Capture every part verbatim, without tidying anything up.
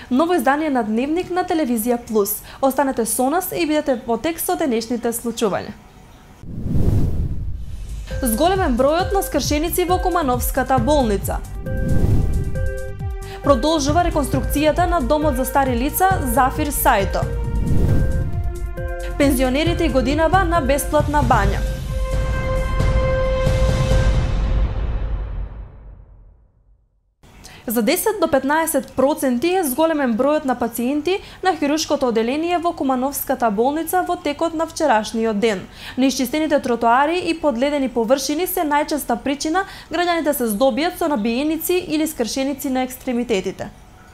Ново издание на Дневник на Телевизија Плюс. Останете со нас и бидете во текст со денешните случувања. Зголемен бројот на скршеници во Кумановската болница. Продолжува реконструкцијата на домот за стари лица Зафир Сајто. Пензионерите и годинава на бесплатна бања. За десет до петнаесет проценти е зголемен бројот на пациенти на хируршкото оделение во Кумановската болница во текот на вчерашниот ден. Неисчистените тротоари и подледени површини се најчеста причина граѓаните се здобијат со набиеници или скршеници на екстремитетите.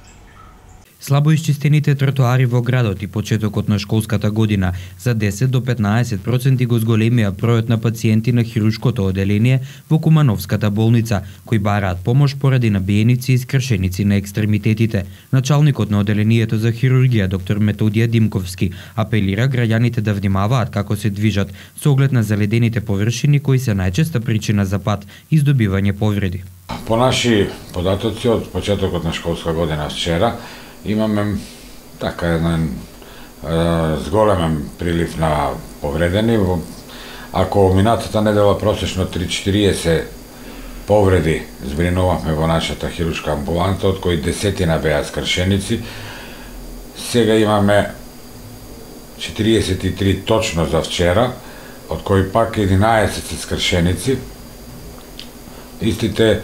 Слабо исчистените тротоари во градот и почетокот на школската година за десет до петнаесет проценти го зголемија бројот на пациенти на хируршкото оделение во Кумановската болница, кои бараат помош поради набиеници и скршеници на екстремитетите. Началникот на оделението за хирургија доктор Методија Димковски апелира граѓаните да внимаваат како се движат со оглед на заледените површини кои се најчеста причина за пат и здобивање повреди. По наши податоци од почетокот на школска година вчера имаме така еден е, зголемен прилив на повредени. Ако минатата недела просечно три до четириесет повреди збринувавме во нашата хируршка амбуланта, од кои десетина беа скршеници, сега имаме четириесет и три точно за вчера, од кои пак единаесет се скршеници. Истите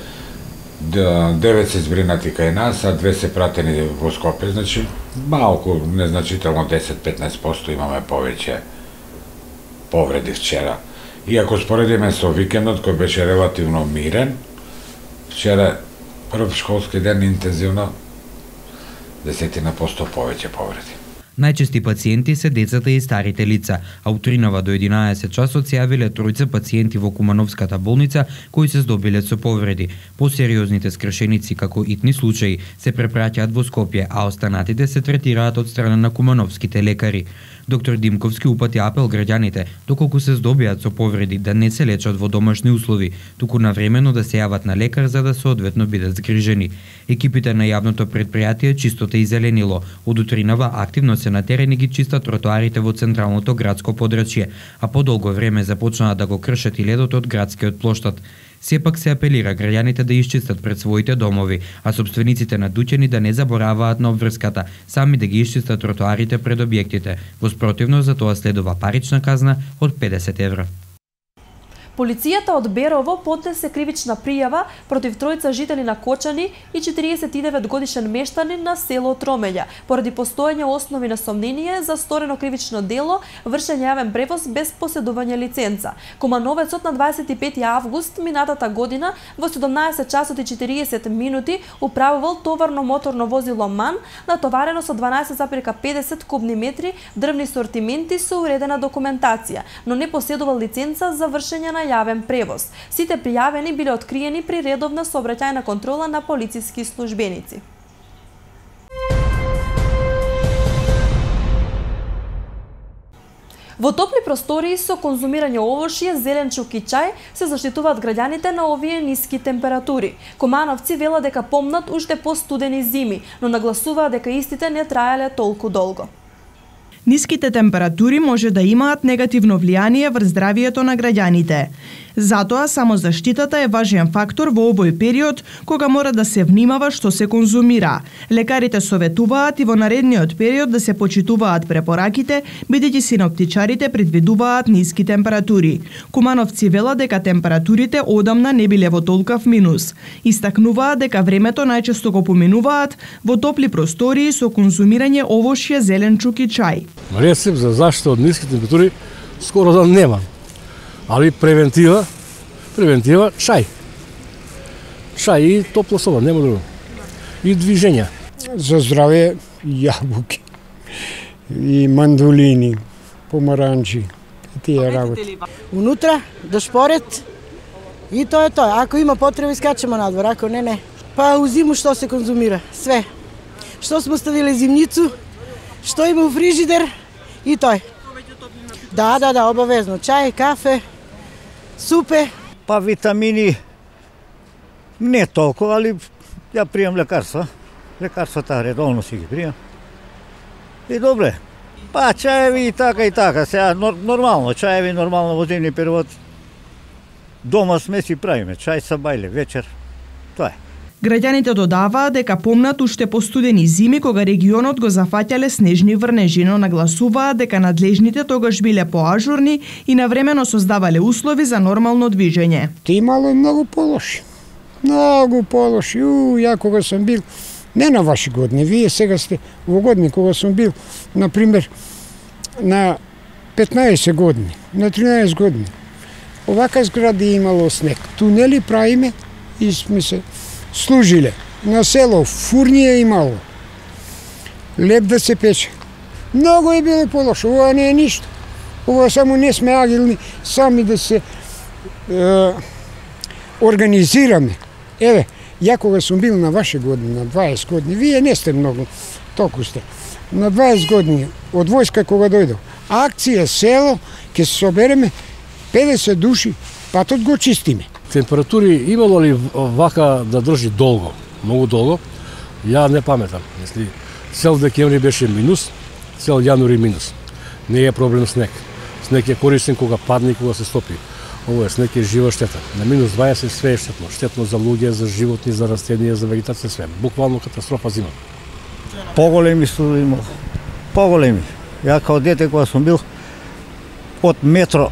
девет се збринати кај нас, а две се пратени во Скопје, значи малку, незначително десет до петнаесет проценти имаме повеќе повреди вчера. И ако споредиме со викендот кој беше релативно мирен, вчера прв школски ден интензивно десетина посто повеќе повреди. Најчести пациенти се децата и старите лица, а утринава до единаесет часот се јавиле тројца пациенти во Кумановската болница кои се здобиле со повреди. Посериозните скршеници како итни случаи се препраќаат во Скопје, а останатите се третираат од страна на кумановските лекари. Доктор Димковски упати апел граѓаните, доколку се здобијат со повреди, да не се лечат во домашни услови, туку навремено да се јават на лекар за да соодветно бидат згрижени. Екипите на јавното предпријатие Чистота и зеленило од утринава активно се на терен и ги чистат тротоарите во централното градско подрачје, а подолго време започнаа да го кршат и ледот од градскиот плоштад. Сепак се апелира граѓаните да исчистат пред своите домови, а собствениците на дуќани да не забораваат на обврската, сами да ги исчистат тротоарите пред објектите. Во спротивно за тоа следува парична казна од педесет евра. Полицијата од Берово поднесе кривична пријава против тројца жители на Кочани и четириесет и девет годишен мештанин на село Тромеѓа, поради постоење основи на сомнение за сторено кривично дело вршење јавен превоз без поседување лиценца. Кумановецот на дваесет и пети август минатата година во седумнаесет часот и четириесет минути управувал товарно моторно возило МАН натоварено со дванаесет зарез педесет кубни метри дрвни сортименти со уредена документација, но не поседувал лиценца за вршење на јавен превоз. Сите пријавени биле откриени при редовна сообраќајна контрола на полициски службеници. Во топли простории со конзумирање овошје, зеленчук и чај се заштитуваат граѓаните на овие ниски температури. Кумановци велат дека помнат уште постудени зими, но нагласуваат дека истите не траеле толку долго. Ниските температури може да имаат негативно влијание врз здравието на граѓаните. Затоа самозаштитата е важен фактор во овој период кога мора да се внимава што се конзумира. Лекарите советуваат и во наредниот период да се почитуваат препораките, бидејќи синоптичарите предвидуваат ниски температури. Кумановци велат дека температурите одамна не биле во толкав минус. Истакнуваат дека времето најчесто го поминуваат во топли простории со конзумирање овошје, зеленчук и чај. Рецепт за заштита од ниски температури скоро да нема. Али превентива, превентива чај. Чај и топла соба, нема друго. И движење. За здравје јабуки и мандулини, помаранчи, тие работи. Унутра, до шпорет и тоа е тоа. Ако има потреба, искачаме надвор, ако не, не. Па у зиму што се конзумира? Све. Што сме ставиле зимницу, што има у фрижидер и тој. Да, да, да, обавезно. Чај, кафе, супе. Па витамини не толку, али ја пријам лекарства. Лекарствата редовно си ги пријам. И добре. Па чаеви и така и така. Сега нормално, чаеви нормално во зимни период. Дома сме си правиме чај са бајле вечер. Тоа е. Граѓаните додаваат дека помнат уште по студени зими кога регионот го зафаќале снежни врнежи, но нагласуваат дека надлежните тогаш биле поажурни и навремено создавале услови за нормално движење. Ти имало и многу полоши. Многу полоши. У, ја кога сум бил, не на ваши години, вие сега сте во години, кога сум бил, например, на петнаесет години, на тринаесет години. Овака згради имало снег. Тунели правиме и сме се служиле. На село фурнија имало. Леп да се пече. Многу е било полошо. Ова не е ништо. Ова само не сме агилни сами да се е, организираме. Еве, ја кога сум бил на ваше години, на дваесет години, вие не сте многу, толку сте. На дваесет години од војска кога дојдов, акција село, ќе се собереме педесет души, патот го чистиме. Температури имало ли вака да држи долго, многу долго? Ја не паметам. Мисли, цел декември беше минус, цел јануари минус. Не е проблем снег. Снег е корисен кога падне и кога се стопи. Ово е снег е жива штета. На минус дваесет све е штетно. Штетно за луѓе, за животни, за растенија, за вегетација, све. Буквално катастрофа зима. Поголеми студии имало. Поголеми. Ја као дете кога сум бил од метро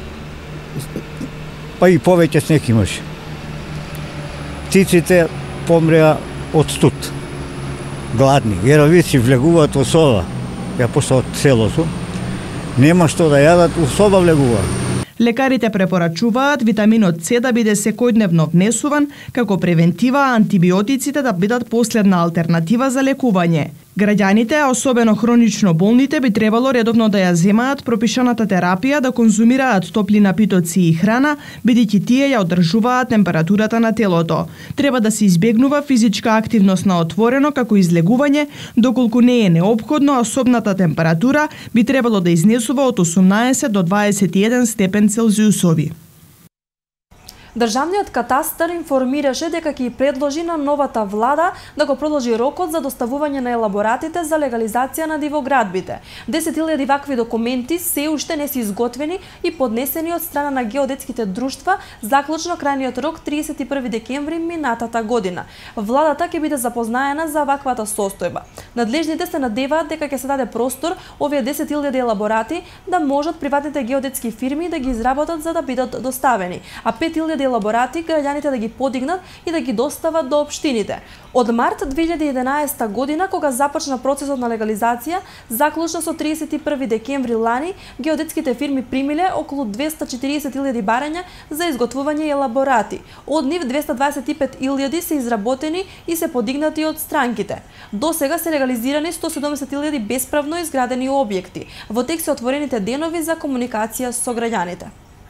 па и повеќе снег имаше. Птиците помреа од студ. Гладни. Геровици влегуваат во соба. Ја пошто од селото. Нема што да јадат, у соба влегуваат. Лекарите препорачуваат витаминот С да биде секојдневно внесуван како превентива, а антибиотиците да бидат последна алтернатива за лекување. Граѓаните, а особено хронично болните, би требало редовно да ја земаат пропишаната терапија, да конзумираат топли напитоци и храна, бидејќи тие ја одржуваат температурата на телото. Треба да се избегнува физичка активност на отворено како излегување, доколку не е неопходно, а собната температура би требало да изнесува од осумнаесет до дваесет и еден степен Целзиусови. Државниот катастар информираше дека ќе предложи на новата влада да го продолжи рокот за доставување на елаборатите за легализација на дивоградбите. десет илјади вакви документи се уште не се изготвени и поднесени од страна на геодетските друштва, заклучно крајниот рок триесет и први декември минатата година. Владата ќе биде запознаена за ваквата состојба. Надлежните се надеваат дека ќе се даде простор овие десет илјади елаборати да можат приватните геодетски фирми да ги изработат за да бидат доставени, а пет илјади елаборати граѓаните да ги подигнат и да ги достават до општините. Од март две илјади и единаесета година, кога започна процесот на легализација, заклучно со триесет и први декември лани, геодетските фирми примиле околу двесте и четириесет илјади барања за изготвување елаборати. Од нив двесте дваесет и пет илјади се изработени и се подигнати од странките. До сега се легализирани сто седумдесет илјади бесправно изградени објекти. Во тек се отворените денови за комуникација со граѓаните.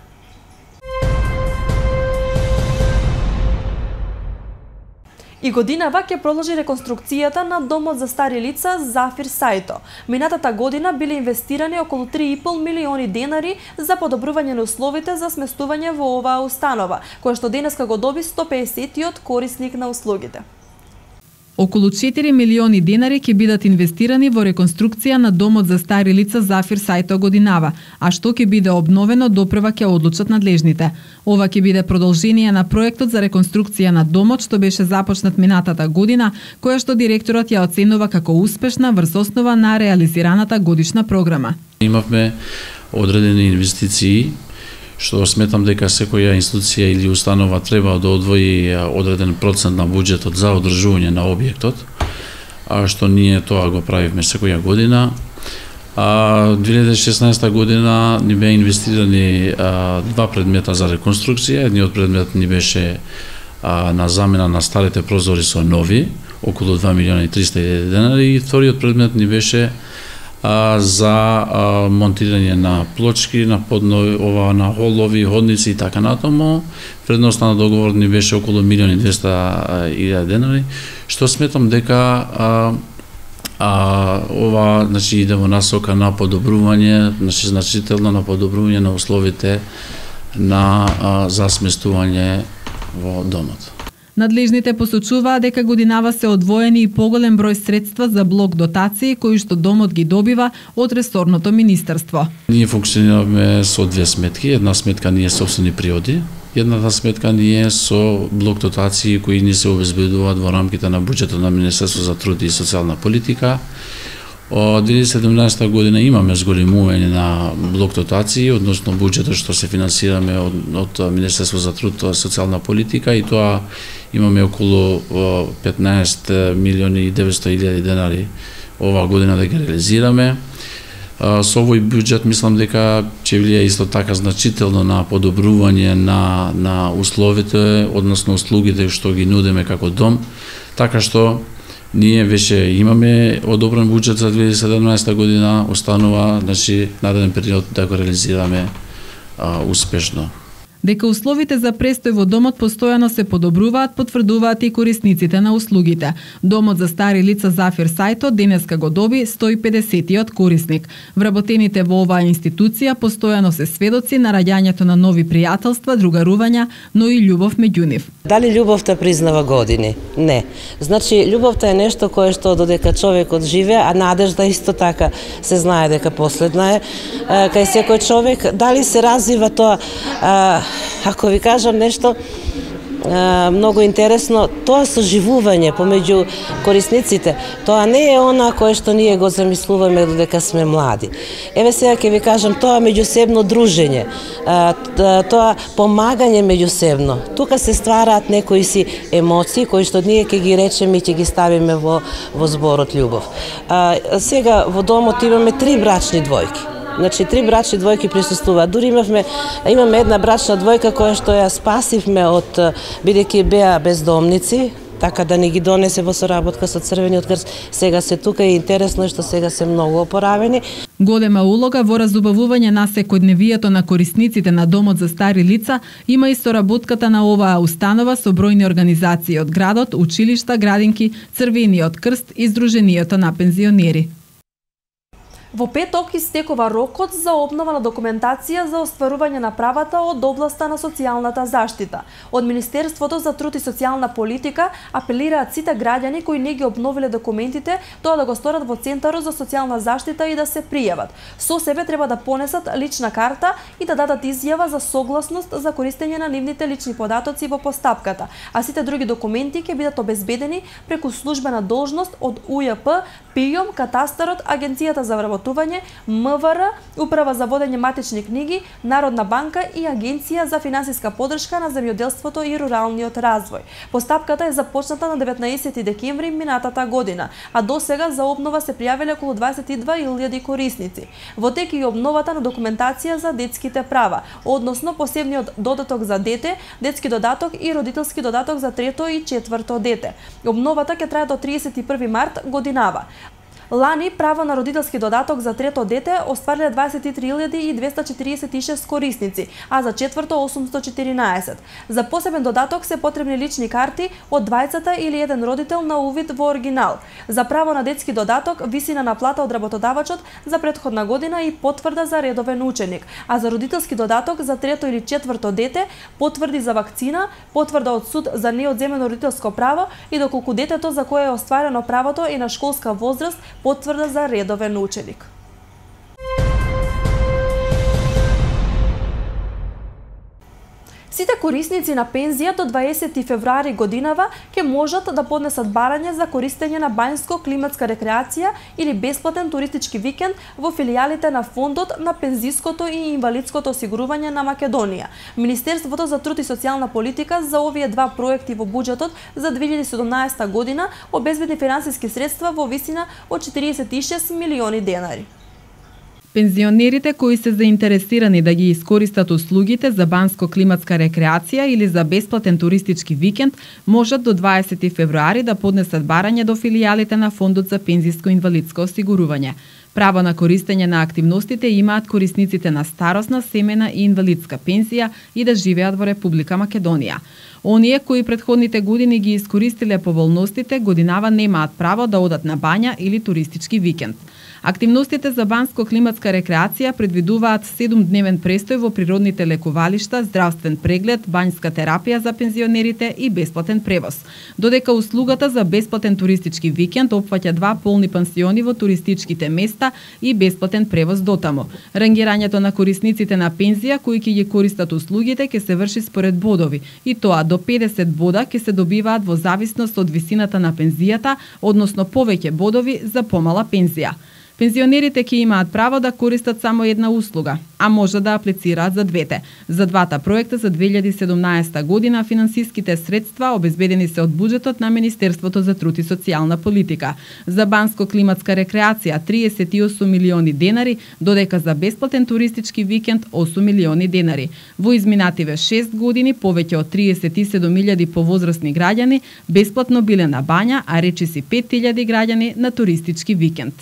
И годинава ќе продолжи реконструкцијата на домот за стари лица Зафир Сајто. Минатата година биле инвестирани околу три и пол милиони денари за подобрување на условите за сместување во оваа установа, која што денеска го доби сто пеесеттиот корисник на услугите. Околу четири милиони денари ќе бидат инвестирани во реконструкција на домот за стари лица Зафир Сајто годинава, а што ќе биде обновено допрва ќе одлучат надлежните. Ова ќе биде продолжение на проектот за реконструкција на домот што беше започнат минатата година, која што директорот ја оценува како успешна врз основа на реализираната годишна програма. Имавме одредени инвестиции што сметам дека секоја институција или установа треба да одвои одреден процент на буџетот за одржување на објектот, а што ние тоа го правивме секоја година. А две илјади и шеснаесета година ни беа инвестирани а, два предмета за реконструкција. Едниот предмет ни беше а, на замена на старите прозори со нови, околу два милиона и триста илјади денари, и вториот предмет ни беше а, за а, монтирање на плочки, на поднови, ова на холови, ходници и така натаму. Вредноста на договор ни беше околу милион и двесте илјади денари, што сметам дека а, а ова значи иде во насока на подобрување, значи значително на подобрување на условите на а, за сместување во домот. Надлежните посочуваат дека годинава се одвоени и поголем број средства за блок дотации кои што домот ги добива од ресорното министерство. Ние функционираме со две сметки, една сметка ние собствени приоди, едната сметка ние со блок дотации кои ни се обезбедуваат во рамките на буџетот на Министерство за труд и социјална политика. Од две илјади и седумнаесета година имаме зголемување на блок дотации, односно буџетот што се финансираме од, од Министерство за труд и социјална политика, и тоа имаме околу петнаесет милиони и деветсто илјади денари оваа година да ги реализираме. Со овој буџет мислам дека ќе влие исто така значително на подобрување на на условите, односно услугите што ги нудиме како дом, така што ние веќе имаме одобрен буџет за две илјади и седумнаесета година, останува значи нареден период да го реализираме а, успешно. Дека условите за престој во домот постојано се подобруваат, потврдуваат и корисниците на услугите. Домот за стари лица Зафир Сајто денеска го доби сто и педесетиот корисник. Вработените во оваа институција постојано се сведоци на раѓањето на нови пријателства, другарувања, но и љубов меѓу нив. Дали љубовта признава години? Не. Значи, љубовта е нешто кое што додека човекот живее, а надежда исто така се знае дека последна е. Кај секој човек, дали се развива тоа, ако ви кажам нешто а, многу интересно, тоа соживување помеѓу корисниците, тоа не е она кое што ние го замислуваме додека сме млади. Еве сега ќе ви кажам, тоа меѓусебно дружење, а, тоа помагање меѓусебно. Тука се ствараат некои си емоции кои што ние ќе ги речеме и ќе ги ставиме во во зборот љубов. А, сега во домот имаме три брачни двојки. Значи, три брачни двојки присуствуваат. Дури имавме, имаме една брачна двојка која што ја спасивме од, бидејќи беа бездомници, така да ни ги донесе во соработка со Црвениот крст. Сега се тука и интересно е што сега се многу опоравени. Голема улога во разубавување на секојдневието на корисниците на домот за стари лица има и соработката на оваа установа со бројни организации од градот, училишта, градинки, Црвениот крст и Сдруженијето на пензионери. Во петок истекува рокот за обнова на документација за остварување на правата од областа на социјалната заштита. Од Министерството за труд и социјална политика апелираат сите граѓани кои не ги обновиле документите тоа да го сторат во Центарот за социјална заштита и да се пријават. Со себе треба да понесат лична карта и да дадат изјава за согласност за користење на нивните лични податоци во постапката, а сите други документи ќе бидат обезбедени преку службена должност од У Ј П, ПИЈОМ, Катастарот, Агенцијата за вработување, М В Р, Управа за водење матични книги, Народна банка и Агенција за финансиска подршка на земјоделството и руралниот развој. Постапката е започната на деветнаесети декември минатата година, а досега за обнова се пријавиле околу дваесет и две илјади корисници. Во тек и обновата на документација за детските права, односно посебниот додаток за дете, детски додаток и родителски додаток за трето и четврто дете. Обновата ќе трае до триесет и први март годинава. Лани право на родителски додаток за трето дете оствариле дваесет и три илјади и двеста четиридесет и шест корисници, а за четврто осумстотини и четиринаесет. За посебен додаток се потребни лични карти од двајцата или еден родител на увид во оригинал. За право на детски додаток висина на плата од работодавачот за претходна година и потврда за редовен ученик, а за родителски додаток за трето или четврто дете потврди за вакцина, потврда од суд за неодземено родителско право и доколку детето за кое е остварено правото е на школска возраст, потврда за редовен ученик. Сите корисници на пензија до дваесети февруари годинава ќе можат да поднесат барање за користење на банјско-климатска рекреација или бесплатен туристички викенд во филијалите на Фондот на пензиското и инвалидското осигурување на Македонија. Министерството за труд и социјална политика за овие два проекти во буџетот за две илјади и седумнаесета година обезбедни финансиски средства во висина од четиридесет и шест милиони денари. Пензионерите кои се заинтересирани да ги искористат услугите за банско-климатска рекреација или за бесплатен туристички викенд можат до дваесети февруари да поднесат барање до филијалите на Фондот за пензиско-инвалидско осигурување. Право на користење на активностите имаат корисниците на старосна, семена и инвалидска пензија и да живеат во Република Македонија. Оние кои претходните години ги искористиле поволностите, годинава немаат право да одат на бања или туристички викенд. Активностите за банско-климатска рекреација предвидуваат седумдневен престој во природните лекувалишта, здравствен преглед, бањска терапија за пензионерите и бесплатен превоз. Додека услугата за бесплатен туристички викенд опфаќа два полни пансиони во туристичките места и бесплатен превоз дотаму. Рангирањето на корисниците на пензија кои ќе ги користат услугите ќе се врши според бодови и тоа до педесет бода ќе се добиваат во зависност од висината на пензијата, односно повеќе бодови за помала пензија. Пензионерите ќе имаат право да користат само една услуга, а може да аплицираат за двете. За двата проекта за две илјади и седумнаесета година финансиските средства обезбедени се од буџетот на Министерството за труд и социјална политика. За банско-климатска рекреација триесет и осум милиони денари, додека за бесплатен туристички викенд осум милиони денари. Во изминативе шест години повеќе од триесет и седум илјади повозрасни граѓани бесплатно биле на бања, а речиси пет илјади граѓани на туристички викенд.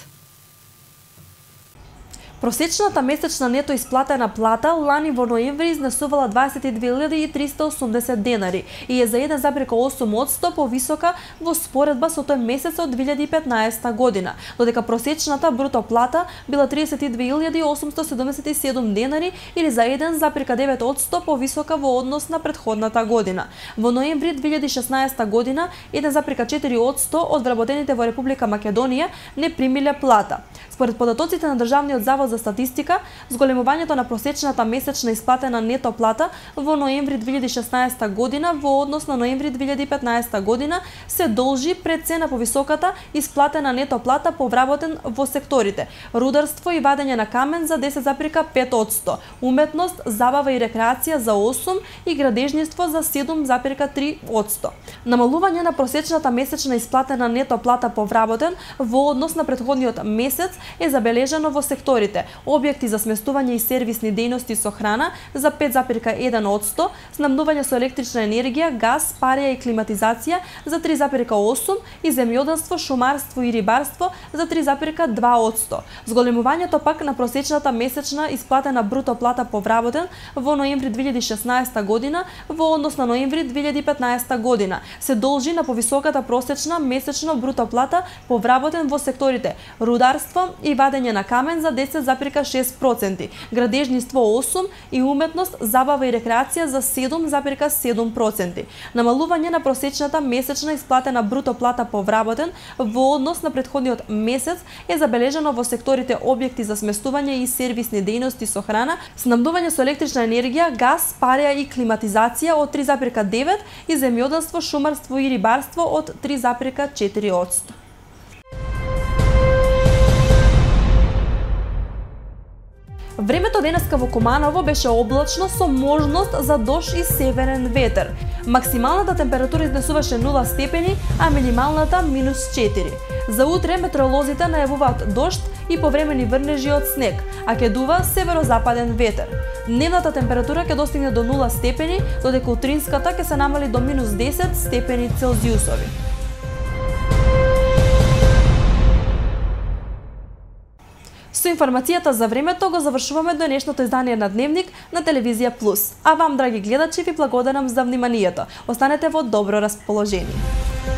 Просечната месечна нето исплатена плата лани во ноември изнесувала дваесет и две илјади и триста и осумдесет денари и е за еден зарез осум одсто повисока во споредба со тој месец од две илјади и петнаесета година, додека просечната бруто плата била триесет и две илјади осумсто седумдесет и седум денари или за еден зарез девет одсто повисока во однос на претходната година. Во ноември две илјади и шеснаесета година еден зарез четири одсто од вработените во Република Македонија не примиле плата. Според податоците на Државниот завод за статистика, зголемувањето на просечната месечна исплатена нето плата во ноември две илјади и шеснаесета година во однос на ноември две илјади и петнаесета година се должи пред се на повисоката исплатена нето плата по вработен во секторите рударство и вадење на камен за десет зарез пет одсто, уметност, забава и рекреација за осум и градежништво за седум зарез три одсто. Намалување на просечната месечна исплатена нето плата по вработен во однос на претходниот месец е забележано во секторите објекти за сместување и сервисни дејности со храна за пет зарез еден одсто, снабдување со електрична енергија, газ, парија и климатизација за три зарез осум и земјоделство, шумарство и рибарство за три зарез два одсто. Зголемувањето пак на просечната месечна исплатена бруто плата по вработен во ноември две илјади и шеснаесета година во однос на ноември две илјади и петнаесета година се должи на повисоката просечна месечна бруто плата по вработен во секторите рударство и вадење на камен за десет зарез шест проценти, градежништво осум и уметност, забава и рекреација за седум зарез седум проценти. Намалување на просечната месечна исплатена бруто плата по вработен во однос на претходниот месец е забележано во секторите објекти за сместување и сервисни дејности со храна, снабдување со електрична енергија, газ, парија и климатизација од три зарез девет и земјоделство, шумарство и рибарство од три зарез четири одсто. Времето денеска во Куманово беше облачно со можност за дожд и северен ветер. Максималната температура изнесуваше нула степени, а минималната минус четири. За утре метеоролозите најавуваат дожд и повремени врнежи од снег, а ќе дува северозападен ветер. Дневната температура ќе достигне до нула степени, додека утринската ќе се намали до минус десет степени Целзиусови. Со информацијата за времето го завршуваме денешното издание на Дневник на Телевизија Плюс. А вам, драги гледачи, ви благодарам за вниманието. Останете во добро расположение.